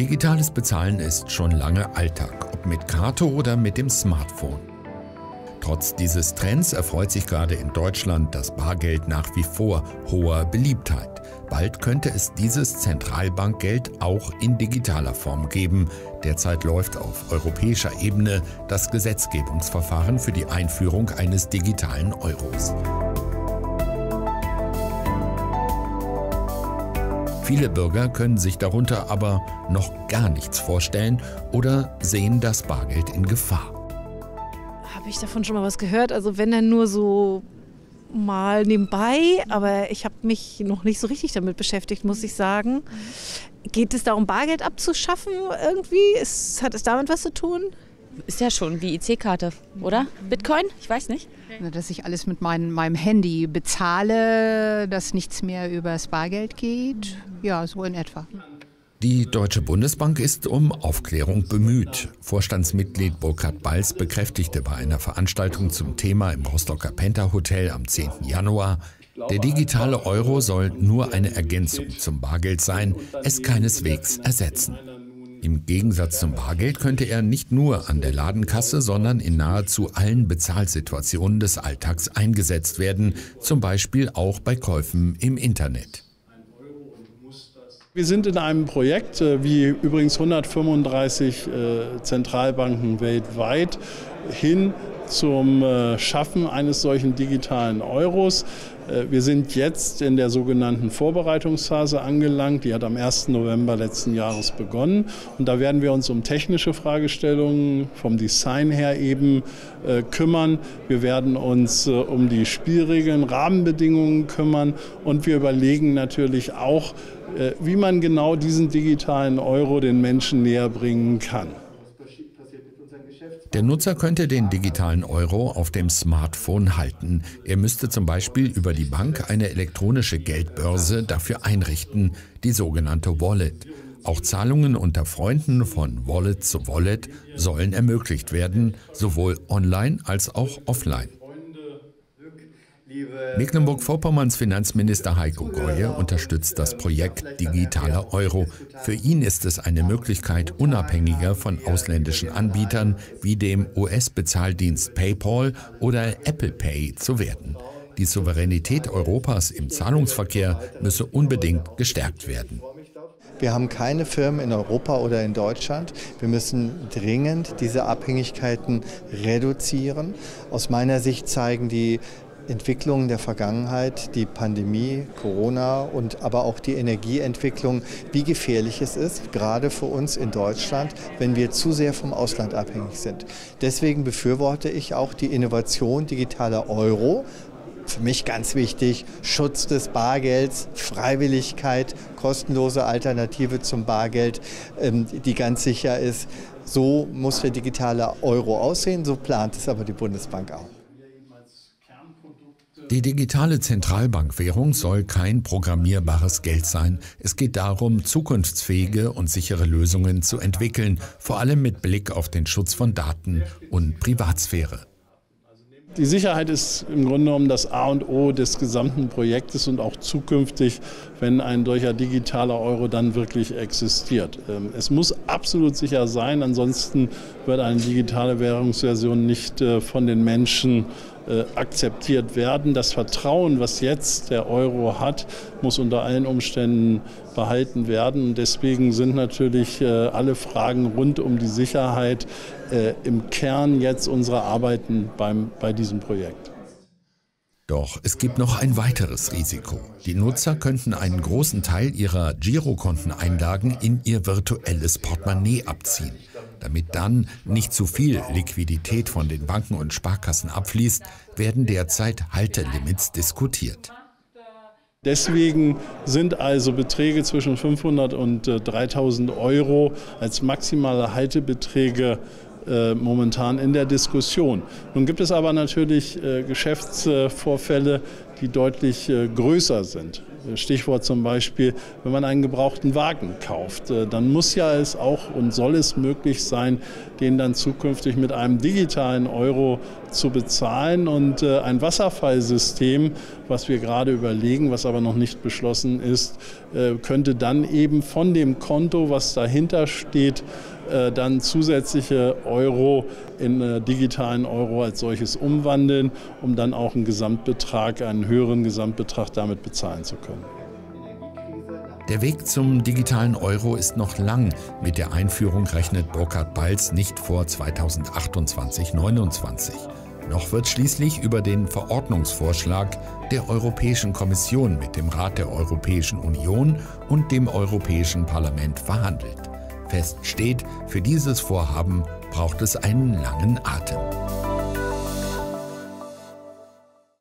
Digitales Bezahlen ist schon lange Alltag, ob mit Karte oder mit dem Smartphone. Trotz dieses Trends erfreut sich gerade in Deutschland das Bargeld nach wie vor hoher Beliebtheit. Bald könnte es dieses Zentralbankgeld auch in digitaler Form geben. Derzeit läuft auf europäischer Ebene das Gesetzgebungsverfahren für die Einführung eines digitalen Euros. Viele Bürger können sich darunter aber noch gar nichts vorstellen oder sehen das Bargeld in Gefahr. Habe ich davon schon mal was gehört? Also wenn dann nur so mal nebenbei, aber ich habe mich noch nicht so richtig damit beschäftigt, muss ich sagen. Geht es darum, Bargeld abzuschaffen irgendwie? Hat es damit was zu tun? Ist ja schon wie EC-Karte, oder? Bitcoin? Ich weiß nicht. Dass ich alles mit meinem Handy bezahle, dass nichts mehr übers Bargeld geht. Ja, so in etwa. Die Deutsche Bundesbank ist um Aufklärung bemüht. Vorstandsmitglied Burkhard Balz bekräftigte bei einer Veranstaltung zum Thema im Rostocker Penta Hotel am 10. Januar, der digitale Euro soll nur eine Ergänzung zum Bargeld sein, es keineswegs ersetzen. Im Gegensatz zum Bargeld könnte er nicht nur an der Ladenkasse, sondern in nahezu allen Bezahlsituationen des Alltags eingesetzt werden, zum Beispiel auch bei Käufen im Internet. Wir sind in einem Projekt, wie übrigens 135 Zentralbanken weltweit, hin zum Schaffen eines solchen digitalen Euros. Wir sind jetzt in der sogenannten Vorbereitungsphase angelangt. Die hat am 1. November letzten Jahres begonnen. Und da werden wir uns um technische Fragestellungen vom Design her eben kümmern. Wir werden uns um die Spielregeln, Rahmenbedingungen kümmern. Und wir überlegen natürlich auch, wie man genau diesen digitalen Euro den Menschen näher bringen kann. Der Nutzer könnte den digitalen Euro auf dem Smartphone halten. Er müsste zum Beispiel über die Bank eine elektronische Geldbörse dafür einrichten, die sogenannte Wallet. Auch Zahlungen unter Freunden von Wallet zu Wallet sollen ermöglicht werden, sowohl online als auch offline. Mecklenburg-Vorpommerns Finanzminister Heiko Goye unterstützt das Projekt Digitaler Euro. Für ihn ist es eine Möglichkeit, unabhängiger von ausländischen Anbietern wie dem US-Bezahldienst PayPal oder Apple Pay zu werden. Die Souveränität Europas im Zahlungsverkehr müsse unbedingt gestärkt werden. Wir haben keine Firmen in Europa oder in Deutschland. Wir müssen dringend diese Abhängigkeiten reduzieren. Aus meiner Sicht zeigen die Entwicklungen der Vergangenheit, die Pandemie, Corona und aber auch die Energieentwicklung, wie gefährlich es ist, gerade für uns in Deutschland, wenn wir zu sehr vom Ausland abhängig sind. Deswegen befürworte ich auch die Innovation digitaler Euro. Für mich ganz wichtig, Schutz des Bargelds, Freiwilligkeit, kostenlose Alternative zum Bargeld, die ganz sicher ist. So muss der digitale Euro aussehen, so plant es aber die Bundesbank auch. Die digitale Zentralbankwährung soll kein programmierbares Geld sein. Es geht darum, zukunftsfähige und sichere Lösungen zu entwickeln, vor allem mit Blick auf den Schutz von Daten und Privatsphäre. Die Sicherheit ist im Grunde genommen das A und O des gesamten Projektes und auch zukünftig, wenn ein solcher digitaler Euro dann wirklich existiert. Es muss absolut sicher sein, ansonsten wird eine digitale Währungsversion nicht von den Menschen akzeptiert werden. Das Vertrauen, was jetzt der Euro hat, muss unter allen Umständen behalten werden. Deswegen sind natürlich alle Fragen rund um die Sicherheit im Kern jetzt unserer Arbeiten bei diesem Projekt. Doch es gibt noch ein weiteres Risiko. Die Nutzer könnten einen großen Teil ihrer Girokonteneinlagen in ihr virtuelles Portemonnaie abziehen. Damit dann nicht zu viel Liquidität von den Banken und Sparkassen abfließt, werden derzeit Haltelimits diskutiert. Deswegen sind also Beträge zwischen 500 und 3.000 Euro als maximale Haltebeträge momentan in der Diskussion. Nun gibt es aber natürlich Geschäftsvorfälle, die deutlich größer sind. Stichwort zum Beispiel, wenn man einen gebrauchten Wagen kauft, dann muss ja es auch und soll es möglich sein, den dann zukünftig mit einem digitalen Euro zu bezahlen. Und ein Wasserfallsystem, was wir gerade überlegen, was aber noch nicht beschlossen ist, könnte dann eben von dem Konto, was dahinter steht, dann zusätzliche Euro in digitalen Euro als solches umwandeln, um dann auch einen Gesamtbetrag, einen höheren Gesamtbetrag damit bezahlen zu können. Der Weg zum digitalen Euro ist noch lang. Mit der Einführung rechnet Burkhard Balz nicht vor 2028/29. Noch wird schließlich über den Verordnungsvorschlag der Europäischen Kommission mit dem Rat der Europäischen Union und dem Europäischen Parlament verhandelt. Fest steht, für dieses Vorhaben braucht es einen langen Atem.